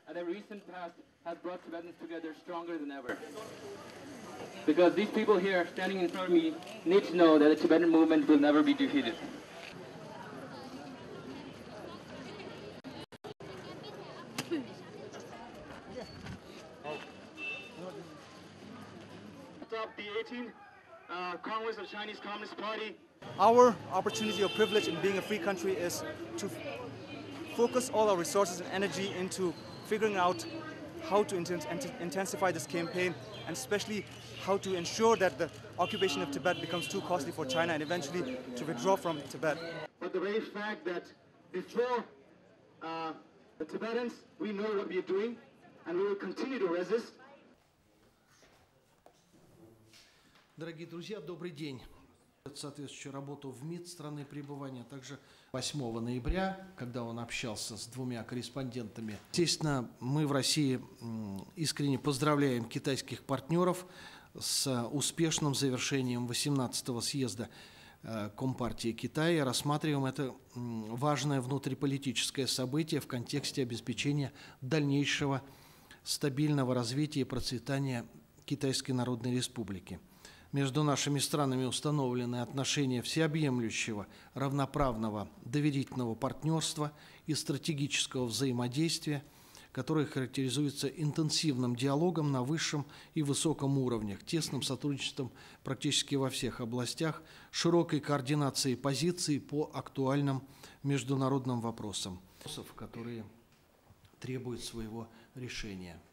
and the recent past has brought Tibetans together stronger than ever. Because these people here standing in front of me need to know that the Tibetan movement will never be defeated. The 18th Congress of Chinese Communist Party. Our opportunity or privilege in being a free country is to focus all our resources and energy into figuring out how to intensify this campaign, and especially how to ensure that the occupation of Tibet becomes too costly for China and eventually to withdraw from Tibet. But the very fact that before the Tibetans, we know what we are doing, and we will continue to resist. Дорогие друзья, добрый день. Соответствующую работу в МИД страны пребывания, также 8 ноября, когда он общался с двумя корреспондентами. Естественно, мы в России искренне поздравляем китайских партнеров с успешным завершением 18-го съезда Компартии Китая и рассматриваем это важное внутриполитическое событие в контексте обеспечения дальнейшего стабильного развития и процветания Китайской Народной Республики. Между нашими странами установлены отношения всеобъемлющего, равноправного, доверительного партнерства и стратегического взаимодействия, которые характеризуются интенсивным диалогом на высшем и высоком уровнях, тесным сотрудничеством практически во всех областях, широкой координацией позиций по актуальным международным вопросам, которые требуют своего решения.